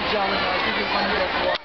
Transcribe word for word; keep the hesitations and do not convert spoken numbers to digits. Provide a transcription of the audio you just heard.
教那个就是关于的说。